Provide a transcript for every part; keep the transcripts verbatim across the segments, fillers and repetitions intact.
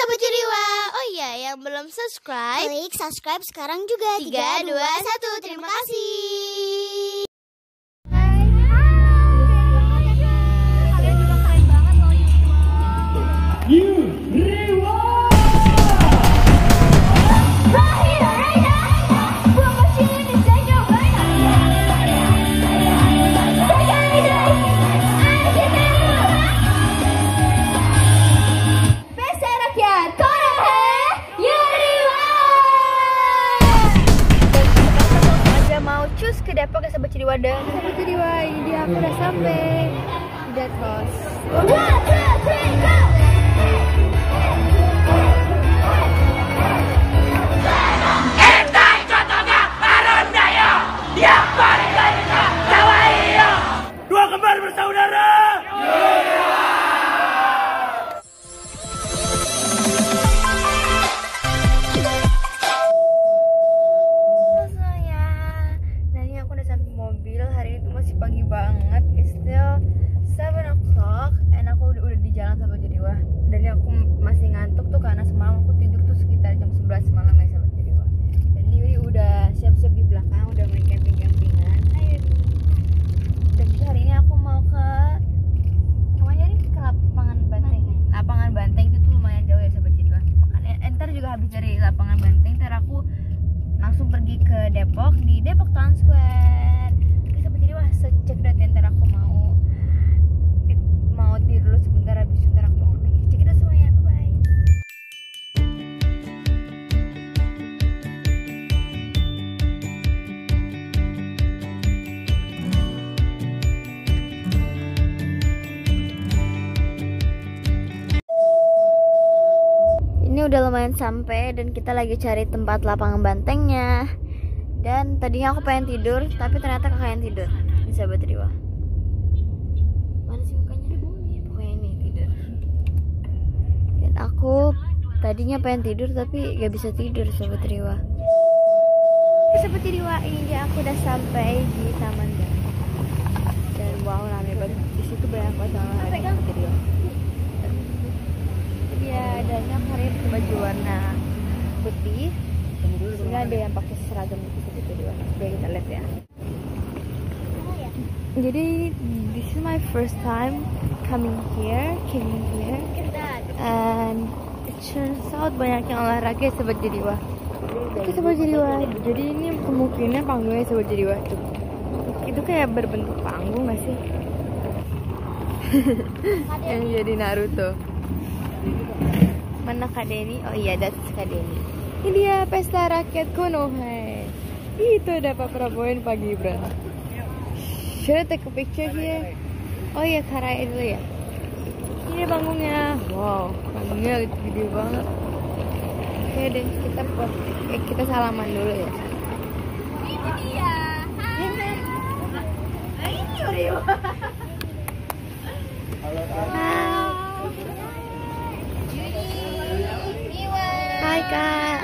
Sahabat Jeriwa. Oh iya, yang belum subscribe, klik subscribe sekarang juga. Tiga, dua, satu. Terima kasih. Hai, kalian juga keren banget loh. Ke Depok ya Sahabat Jeriwa, dan Sahabat Jeriwa, ini dia aku udah sampai di Dead House. Dua kembar bersaudara. Pagi banget, it's still seven o'clock, and aku udah, udah di jalan Sahabat Jeriwa. Dan aku masih ngantuk tuh karena semalam aku tidur tuh sekitar jam sebelas malam ya Sahabat Jeriwa. Dan Yuri udah siap-siap di belakang, udah main camping-campingan. Dan hari ini aku mau ke kemana nih? Ke lapangan Banteng. Lapangan Banteng itu tuh lumayan jauh ya Sahabat Jeriwa. Makanya entar juga habis dari lapangan Banteng, ntar aku langsung pergi ke Depok, di Depok Town Square. Cek deh, ntar aku mau mau tidur dulu sebentar, habis ntar aku bangun lagi. Cek itu semuanya, bye. Ini udah lumayan sampai dan kita lagi cari tempat lapangan bantengnya. Dan tadinya aku pengen tidur, tapi ternyata kakak yang tidur. Ini Sahabat Jeriwa. Mana sih mukanya? Pokoknya ini tidur. Dan aku tadinya pengen tidur tapi gak bisa tidur Sahabat Jeriwa. Sahabat Jeriwa, ini dia aku udah sampai di Taman Depok. Dan wow, rame banget. Di situ banyak banget orang Sahabat Jeriwa. Dia adanya hari pakai baju warna putih. Sehingga ada yang pakai seragam gitu Sahabat Jeriwa. Coba kita lihat ya. Jadi this is my first time coming here, coming here, and it turns out banyak yang olahraga Sahabat Jeriwa. Oke Sahabat Jeriwa, jadi ini kemungkinan panggungnya Sahabat Jeriwa tuh. Itu kayak berbentuk panggung gak sih? Yang jadi Naruto. Mana Kak Denny? Oh iya, that's Kak Denny. Ini dia pesta rakyat Konoha. Itu ada Pak Prabowo dan Pak Gibran. Should I take a picture here? Oh iya, karai dulu ya. Ini panggungnya. Wow, panggungnya gede banget. Oke deh, kita eh, kita salaman dulu ya. Ini dia. Hai. Hai, ini Halo. Hai Kak.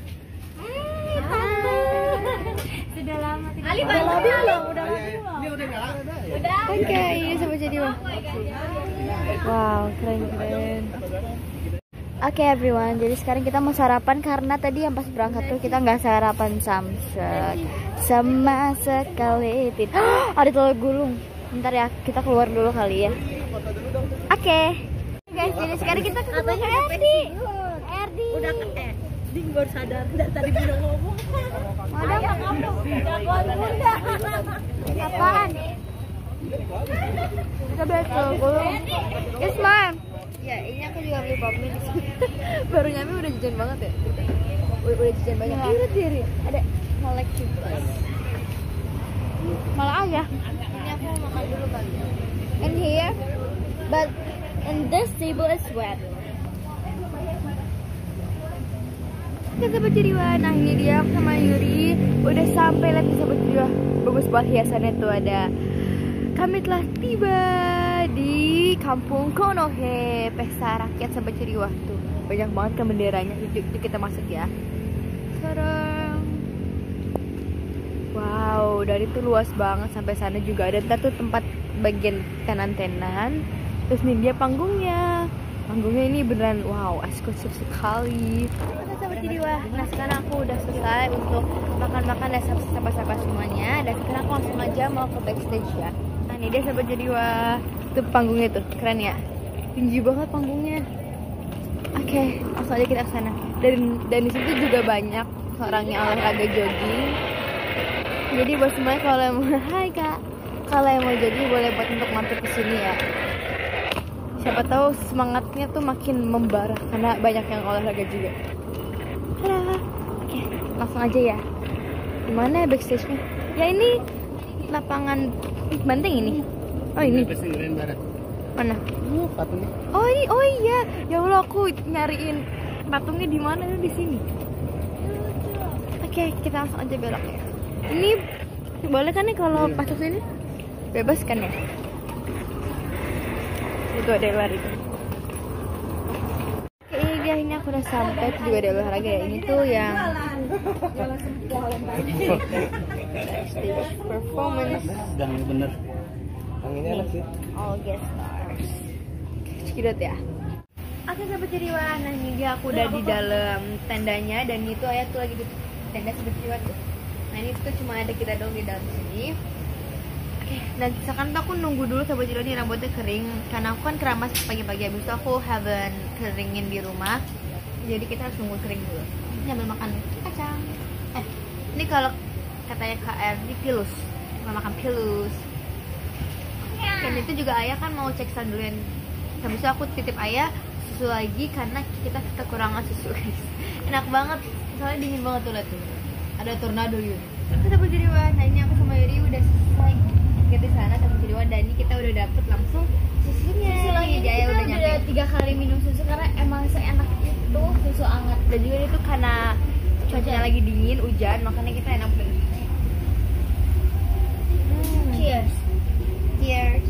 Sudah lama tidak. Ali udah lama belum? Udah lama belum? Ini udah enggak? Udah. Oke, ini Sahabat Jeriwa. Wow, keren-keren. Oke okay, everyone, jadi sekarang kita mau sarapan karena tadi yang pas berangkat tuh kita nggak sarapan samsek sama sekali. Oh, ada telur gulung. Bentar ya, kita keluar dulu kali ya. Oke okay. Guys, jadi sekarang kita ketemu Erdi. Erdi udah ke eh Ding baru sadar dari tadi udah ngomong. Ada kamu jagoan bunda. Apaan? Kita beli telur gulung. Isman. Ya, ini aku juga beli bakmi. Baru nyampe udah jajan banget ya. Udah, udah jajan banyak. Ini udah diri. Ada kolektif plus. Malah aja. Ini aku mau makan dulu kali. And here, but and this table is wet. Oke Sahabat Jeriwa, nah ini dia aku sama Yuri udah sampai. Lihat Sahabat Jeriwa, bagus banget hiasannya tuh. Ada kami telah tiba di Kampung Konoha, pesta rakyat Sahabat Jeriwa. Tuh banyak banget kan benderanya. Yuk, yuk kita masuk ya. Sekarang wow, dari itu luas banget sampai sana juga ada. Ntar tuh tempat bagian tenan-tenan. Terus nih dia panggungnya. Panggungnya ini beneran wow, eksklusif sekali. Oke sahabat Jiwa, nah sekarang aku udah selesai untuk makan-makan dan sapa-sapa semuanya. Dan sekarang aku langsung aja mau ke backstage ya. Nah ini dia sahabat Jiwa, tuh panggungnya tuh, keren ya. Tinggi banget panggungnya. Oke, langsung aja kita ke sana. Dan dan di situ juga banyak orang yang olahraga jogging. Jadi buat semuanya kalau yang mau, hai kak, kalau yang mau jogging boleh buat untuk mampir ke sini ya. Siapa tahu semangatnya tuh makin membara karena banyak yang olahraga juga. Halo. Oke, langsung aja ya. Gimana ya backstage-nya? Ya ini lapangan banteng ini. Oh ini. Mana? Oh, patungnya. Oh ini, oh iya. Ya Allah aku nyariin patungnya di mana di sini. Oke, kita langsung aja belok ya. Ini boleh kan nih kalau masuk sini? Bebas kan ya? Itu ada yang lari tuh. Oke guys, ini aku udah sampai. Itu juga ada olahraga ya. Ini tuh yang stage performance. Dan bener. Anginnya enak sih. All guest stars. Cekidot ya. Oke sahabat Jiwa, nah ini dia aku udah di dalam tendanya. Dan itu ayah tuh lagi di tenda sahabat Jiwa tuh. Nah ini tuh cuma ada kita dong di dalam sini. Oke, dan sekarang tuh aku nunggu dulu sahabat Jiwa nih rambutnya kering. Karena aku kan keramas pagi-pagi, habis itu aku haven't keringin di rumah. Jadi kita harus nunggu kering dulu. Nyambil makan kacang. Eh, ini kalau katanya K R di pilus, mau makan pilus. Dan itu juga ayah kan mau cek sandulen. Habis itu aku titip ayah susu lagi karena kita kekurangan susu guys. Enak banget, soalnya dingin banget tuh lihat tuh. Ada tornado Yuri. Kita berdiri nah ini aku sama Yuri udah selesai kita di sana sama Jiwa dan ini kita udah dapet langsung susunya. Susu lagi Jaya kita udah udah nyampe. tiga kali minum susu karena emang seenak itu susu hangat. Dan juga itu karena cuacanya lagi dingin, hujan, makanya kita enak banget. Hmm. Cheers. Cheers.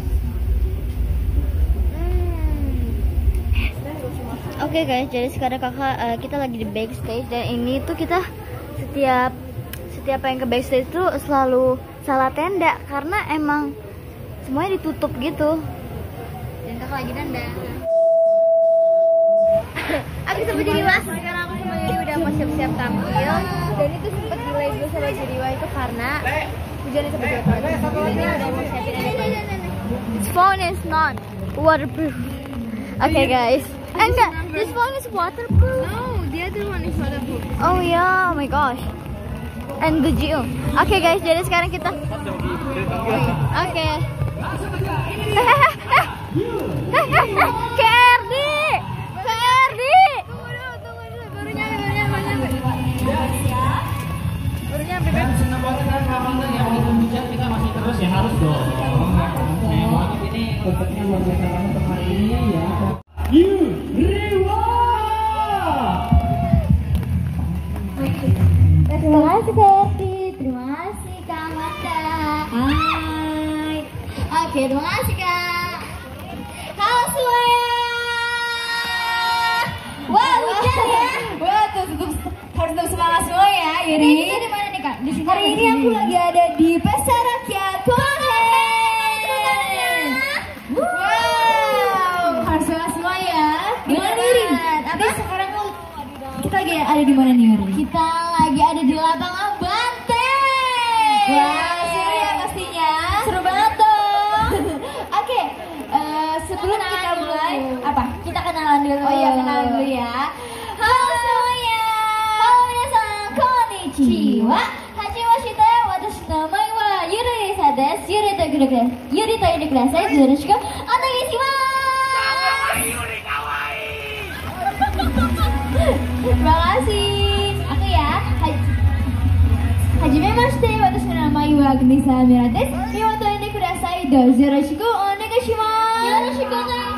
Hmm. Oke guys, jadi sekarang kakak uh, kita lagi di backstage dan ini tuh kita setiap setiap yang ke backstage tuh selalu salah tenda karena emang semuanya ditutup gitu. Dan kakak lagi dandang. Aku sama Jiwa, sekarang aku sama Yuri udah mau siap-siap tampil. Dan itu sempet delay dulu sama Jiwa itu karena hujannya sempet jatuh. Jadi udah mau siapin aja. This phone is not waterproof. Okay guys. Eh, enggak, this phone is waterproof. No, the other one is waterproof. Oh yeah, oh my gosh. And good you. Oke okay, guys, jadi sekarang kita. Oke. Okay. K R D, K R D. Tunggu dulu, tunggu dulu. Baru nyampe, baru nyampe, baru nyampe. Baru nyampe, kan? Yang begitu hujan kita masih terus ya harus dong. Ini pokoknya luar biasa banget untuk hari ini ya. Yuriwa. Terima kasih Ferdi, terima kasih Kak Amanda. Hai. Oke, terima kasih Kak. Halo semuanya. Wah, hujan ya. Wah, tuh tetap harus tetap semangat semua ya, Yuri. Kita di mana nih Kak? Di sini. Hari ini aku lagi ada di Pasar Rakyat Kohen. Wow, harus semangat semua ya. Gimana nih, Yuri? Tapi sekarang tuh kita lagi ada di mana nih, Yuri? Kita lagi ada di lapangan banteng. Wah, seru ya pastinya. Seru banget dong. Oke, eh, sebelum kita mulai, apa? Kita kenalan dulu. Oh iya, kenalan dulu ya. Halo semuanya. Halo minasan, konnichiwa. Hajimashite, watashi namae wa Yurisa desu. Yuri to kudasai. Yuri to yuri kudasai. Yoroshiku onegaishimasu. Terima kasih. Aku ya. Hajimemashite, watashi no namae wa Agnesa Amira desu. Mimo to yuri kudasai. Dozo yoroshiku onegaishimasu. Yoroshiku onegaishimasu.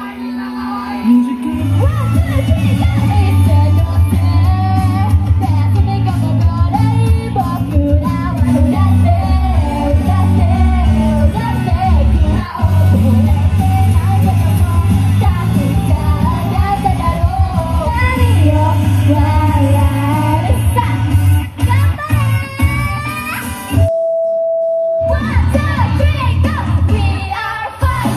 One, two, three, go! We are fire!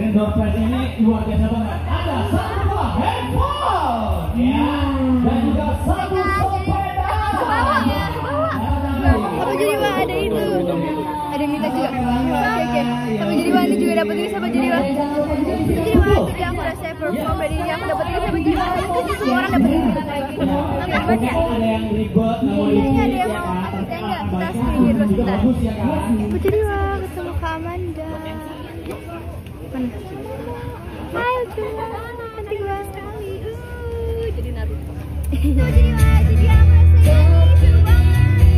door prize ini luar biasa banget. Ada satu buah handphone, ya, dan juga satu sepeda. Ke bawah ya, ke bawah. Sahabat Jadiwa ada itu. Ada yang minta juga. Oke oke. Sahabat Jadiwa ini juga dapat ini sahabat Jadiwa. Sahabat Jadiwa tadi aku udah saya perform dari dia aku dapat ini sahabat Jadiwa. Itu semua orang dapat ini lagi. Sahabat ya. Ada yang ribet, nggak mau Ini ada di yang mau apa enggak? Kita screenshot dulu sebentar. Sahabat Jadiwa ketemu Kak Amanda. Mana? Hai Ujuna, cantik banget sekali. Uh, jadi Naruto. Sahabat Jadiwa, jadi aku rasa seru banget.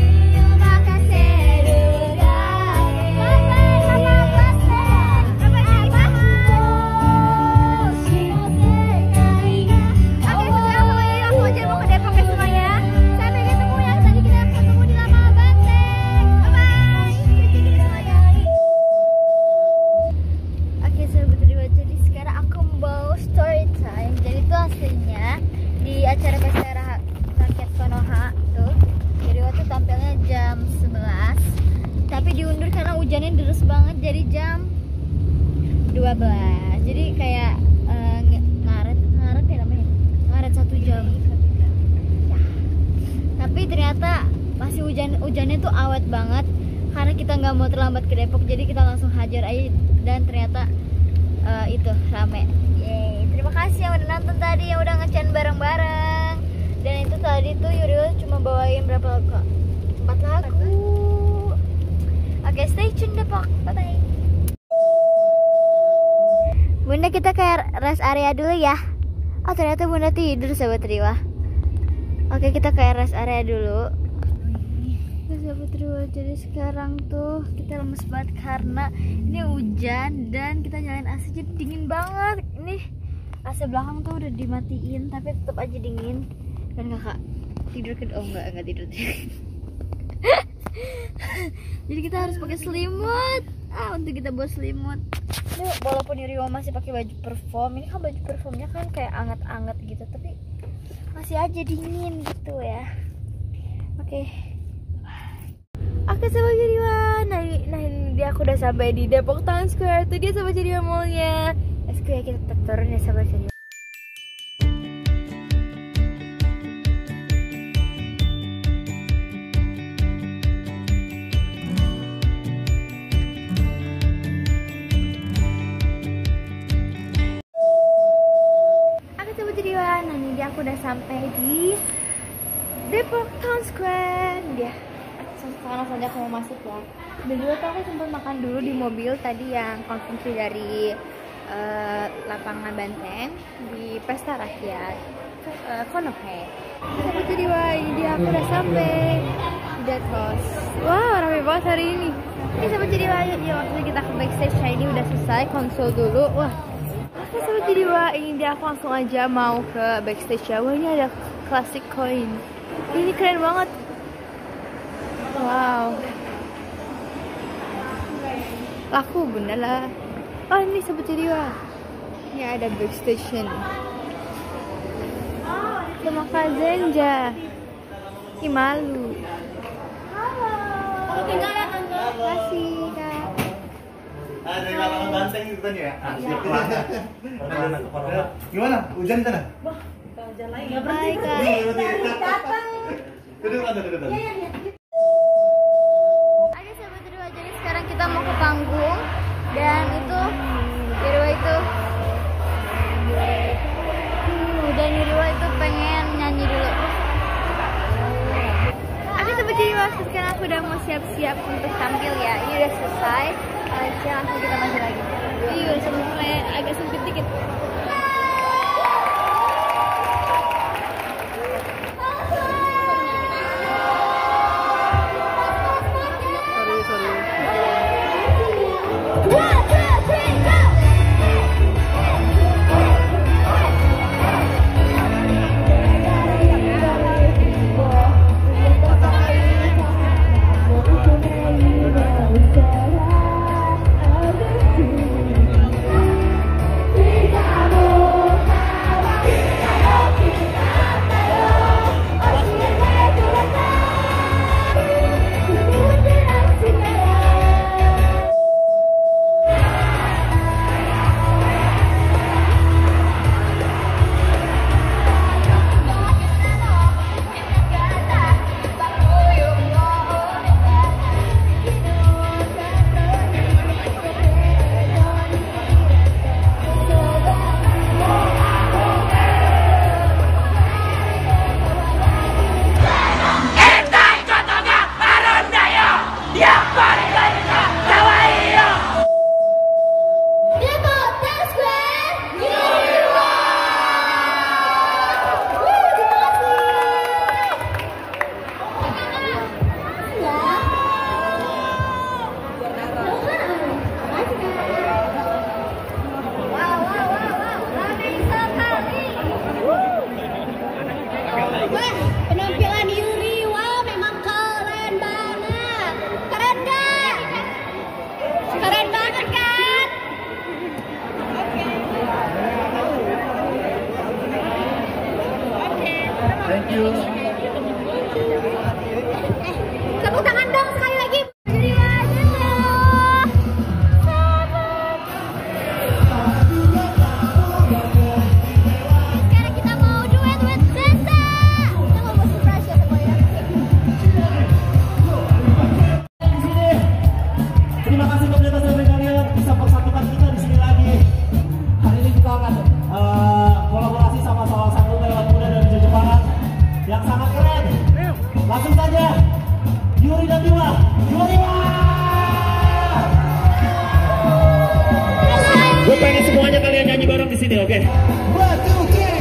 Hujannya deras banget jadi jam dua belas. Jadi kayak uh, ngaret ngaret ya namanya. Ngaret satu jam. Ya. Tapi ternyata masih hujan hujannya tuh awet banget karena kita nggak mau terlambat ke Depok. Jadi kita langsung hajar aja dan ternyata uh, itu rame. Yeay. Terima kasih yang udah nonton tadi, yang udah nge-chan bareng-bareng. Dan itu tadi tuh Yuril cuma bawain berapa lagu? empat lagu. Oke, stay tune Depok. Bye-bye. Bunda, kita ke rest area dulu ya. Oh, ternyata Bunda tidur, sahabat Riwa. Oke, kita ke rest area dulu. Sahabat Riwa, jadi sekarang tuh kita lemes banget karena ini hujan dan kita nyalain A C jadi dingin banget. Ini A C belakang tuh udah dimatiin tapi tetap aja dingin. Dan kakak tidur ke oh enggak, enggak tidur. Jadi kita harus pakai selimut. Ah, untuk kita buat selimut. Ini walaupun Yuriwa masih pakai baju perform, ini kan baju performnya kan kayak anget-anget gitu, tapi masih aja dingin gitu ya. Oke. Oke, sahabat Yuriwa. Nah, nah ini dia aku udah sampai di Depok Town Square. Itu dia sahabat Yuriwa mallnya. Let's go ya, kita turun ya sahabat Yuriwa. Nah ini dia aku udah sampai di Depok Town Square. Dia sekarang saja aku mau masuk ya. Dan dulu tuh aku sempat makan dulu di mobil tadi yang konsumsi dari uh, lapangan Banteng di Pesta Rakyat uh, Konohe. Sampai jadi wah ini dia aku udah sampai di Dead House. Wah ramai banget hari ini. Ini sampai jadi wah ya waktu kita ke backstage ini udah selesai konsol dulu. Wah. Oke sahabat jadi wah ini dia aku langsung aja mau ke backstage ya. Wah ini ada classic coin. Ini keren banget. Wow. Laku bener lah. Oh ini sahabat jadi wah. Ini ada backstage nih. Sama Kak Zenja. Ih malu. Halo. Terima kasih Kak. Ah, dari lapangan Banteng gitu kan ya? Asik banget. Gimana? Hujan di sana? Wah, hujan lagi. Enggak berhenti. Datang. Duduk, duduk, duduk. Oke, sahabat Irwa, jadi sekarang kita mau ke panggung dan itu Irwa itu dan Irwa itu pengen nyanyi dulu. Oke, sahabat Irwa, sekarang aku udah mau siap-siap untuk tampil ya. Ini udah selesai. Aja langsung kita maju lagi. Iya, udah mulai agak sempit dikit. you. Tepuk tangan dong sekali lagi. Sekarang kita mau duet with Sensa. Kita mau surprise ya semuanya. Terima kasih pemirsa sampai kalian bisa persatukan kita di sini lagi. Hari ini kita akan uh, kolaborasi sama salah satu talent muda dari Jepangan yang sangat keren. Langsung saja, Yuri dan Diwa. Yuri! Gue pengen semuanya kalian nyanyi bareng di sini, oke? Okay? One, two, three.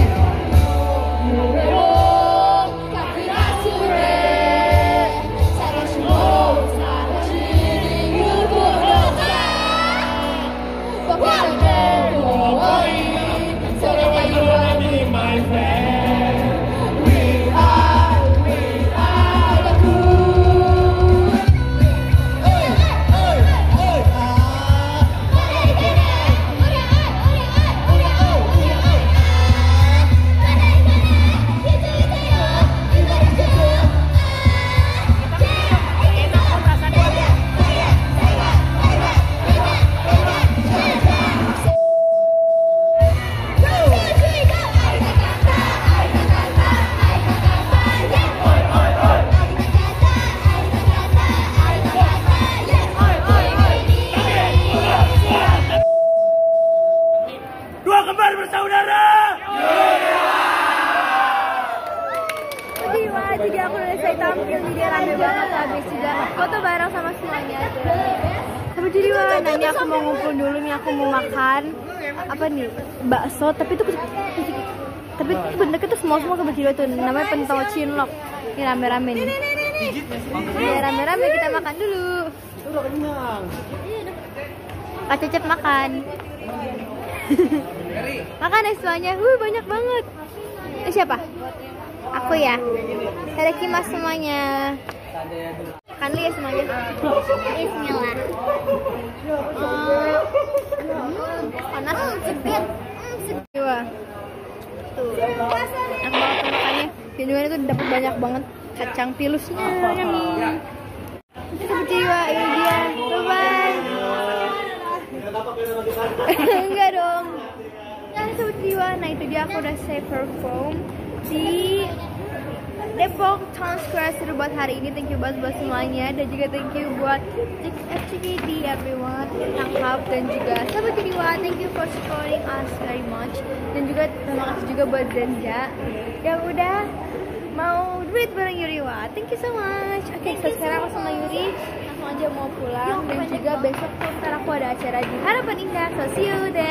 Dua kembar bersaudara. Jiwa, jadi aku udah selesai tampil, jadi rame banget habis juga foto bareng sama semuanya. Sama Jiwa, nah ini aku mau ngumpul dulu nih, aku mau makan apa nih, bakso, tapi itu tapi itu bentuknya tuh semua semua ke Jiwa tuh, namanya pentol cinlok. Ini rame-rame nih. Ya rame-rame kita makan dulu. Udah kenyang. Kak Cecep makan. Makan ya semuanya, wuh banyak banget. Ini siapa? Aku ya. Tadakimasu semuanya. Makan dulu ya semuanya. Bismillah. Hmm, panas, cepet. Jiwa. Tuh. Enak banget makannya. Jiwa itu dapat banyak banget kacang pilusnya. Nih. Jiwa, ini dia. Bye bye. Enggak dong. Jangan sebut Jiwa. Nah itu dia, aku udah save perform di Depok Town Square. Seru buat hari ini. Thank you buat buat semuanya, dan juga thank you buat F C K D everyone, Tangkap, dan juga sahabat Jiwa. Thank you for supporting us very much, dan juga terima kasih juga buat Zenja yang udah mau duit bareng Yuriwa. Thank you so much. Oke, okay, so sekarang aku sama Yuri langsung aja mau pulang, dan juga besok tuh ntar aku ada acara di Harapan Indah. So see you there.